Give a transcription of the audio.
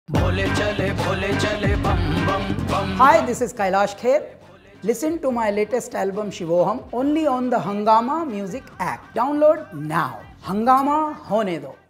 Hi, this is Kailash Kher. Listen to my latest album Shivoham only on the Hungama Music app. Download now. Hungama Hone Do.